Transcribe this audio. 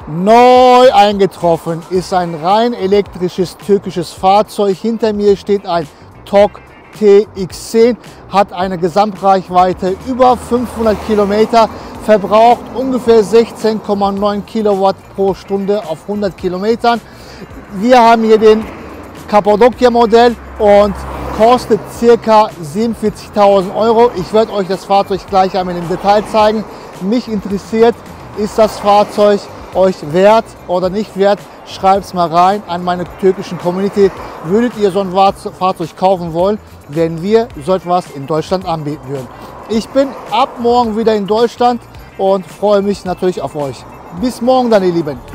Neu eingetroffen ist ein rein elektrisches türkisches Fahrzeug. Hinter mir steht ein Tok TX10, hat eine Gesamtreichweite über 500 Kilometer, verbraucht ungefähr 16,9 Kilowatt pro Stunde auf 100 Kilometern. Wir haben hier den Cappadocia-Modell und kostet ca. 47.000 Euro. Ich werde euch das Fahrzeug gleich einmal im Detail zeigen. Mich interessiert, ist das Fahrzeug euch wert oder nicht wert? Schreibt es mal rein an meine türkischen Community. Würdet ihr so ein Fahrzeug kaufen wollen, wenn wir so etwas in Deutschland anbieten würden? Ich bin ab morgen wieder in Deutschland und freue mich natürlich auf euch. Bis morgen dann, ihr Lieben.